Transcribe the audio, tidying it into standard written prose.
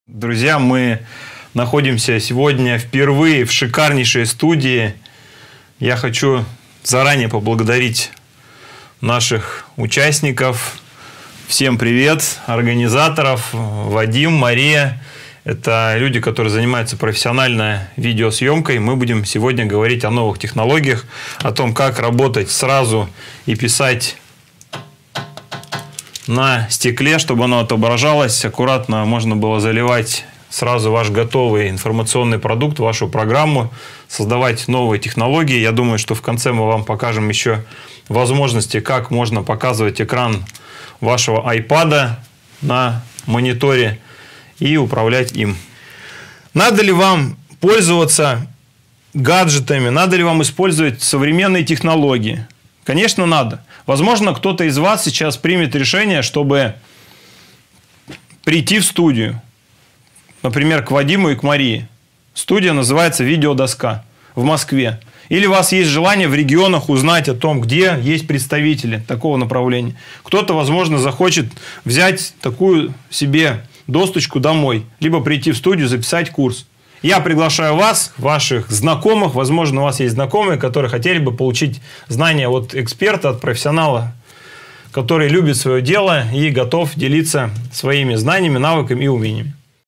Друзья, мы находимся сегодня впервые в шикарнейшей студии. Я хочу заранее поблагодарить наших участников. Всем привет, организаторов, Вадим, Мария. Это люди, которые занимаются профессиональной видеосъемкой. Мы будем сегодня говорить о новых технологиях, о том, как работать сразу и писать на стекле, чтобы оно отображалось. Аккуратно можно было заливать сразу ваш готовый информационный продукт, вашу программу, создавать новые технологии. Я думаю, что в конце мы вам покажем еще возможности, как можно показывать экран вашего iPad на мониторе и управлять им. Надо ли вам пользоваться гаджетами? Надо ли вам использовать современные технологии? Конечно, надо. Возможно, кто-то из вас сейчас примет решение, чтобы прийти в студию. Например, к Вадиму и к Марии. Студия называется «Видеодоска» в Москве. Или у вас есть желание в регионах узнать о том, где есть представители такого направления. Кто-то, возможно, захочет взять такую себе досточку домой. Либо прийти в студию, записать курс. Я приглашаю вас, ваших знакомых, возможно, у вас есть знакомые, которые хотели бы получить знания от эксперта, от профессионала, который любит свое дело и готов делиться своими знаниями, навыками и умениями.